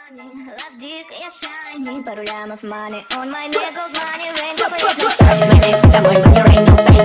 Love dick, я shiny, пару лямов money on my nigga, money, rain, my nigga, домой, when you ain't no